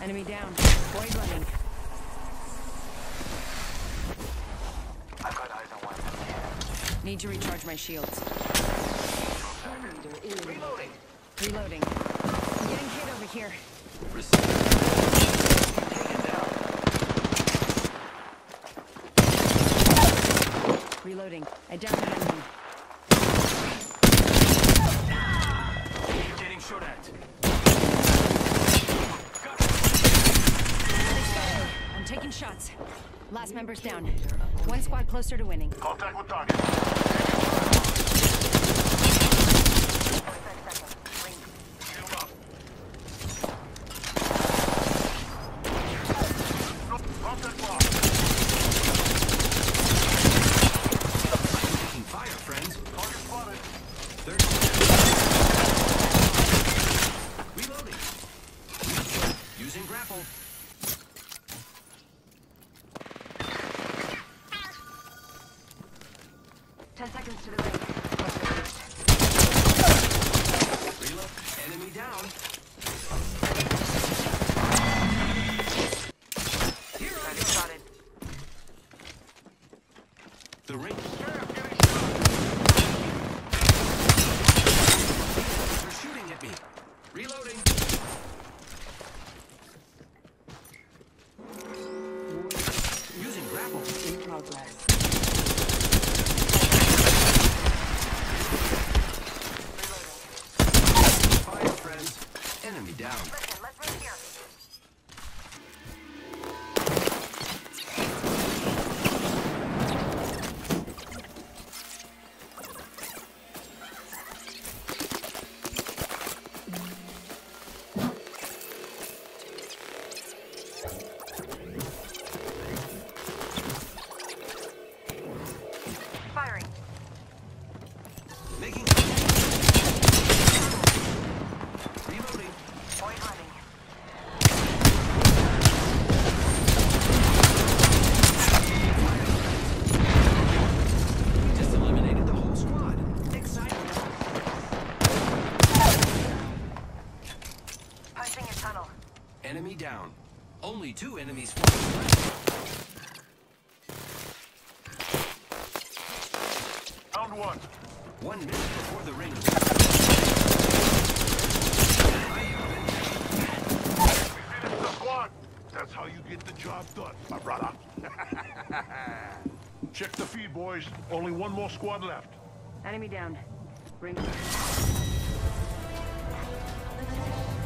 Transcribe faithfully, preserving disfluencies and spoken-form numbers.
Enemy down. Void running. I've got eyes on one. Need to recharge my shields. Reloading. Reloading. I'm getting hit over here. Taken down. Reloading. I downed an enemy. Getting shot at. I'm taking shots. Last member's down. One squad closer to winning. Contact with target. Shield up. Contact locked. Taking fire, friends. Target spotted. thirty. Reloading. Using grapple. Ten seconds to the ring. Reload. Enemy down. Here I go. Spotted. The ring. They're shooting at me. Reloading. Using grapple. In progress. Fire, friends. Enemy down. Listen, let's move here. Firing. Making. Reloading. Void running. Just eliminated the whole squad. Exciting. Punching a tunnel. Enemy down. Only two enemies flying left. Round one. One minute before the ring. We finished the squad. That's how you get the job done, my brother. Check the feed, boys. Only one more squad left. Enemy down. Ring.